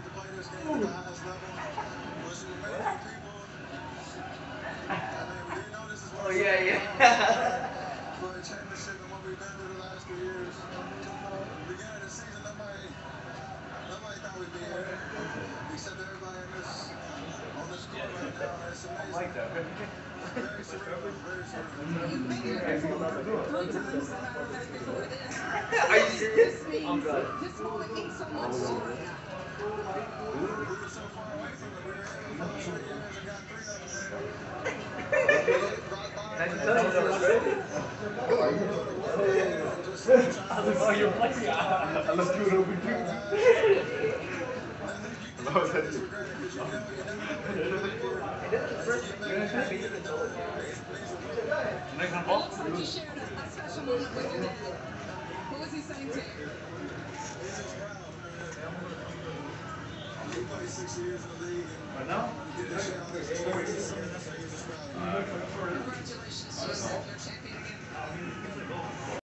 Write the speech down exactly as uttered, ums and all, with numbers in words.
get to play this game at the highest level. Was some amazing people. I mean, we didn't know this is what Oh it's yeah, all yeah. about. For a championship and what we've been through the last three years. Beginning of the season, nobody, nobody thought we'd be here, except everybody in this, on this court right now. It's amazing. Like that. Very surreal. Very surreal. You've been here before, three times, as a matter of fact, before this. Are you serious? This means, I'm good. this moment means so much to you right now. We were so far away from it. We were here for three years and got three of them there. Brought by Can I tell you that was ready? Oh, you're playing. I left you an open It looks like you shared a, a special moment with your dad. What was he saying to you? He played six years in the league. I know.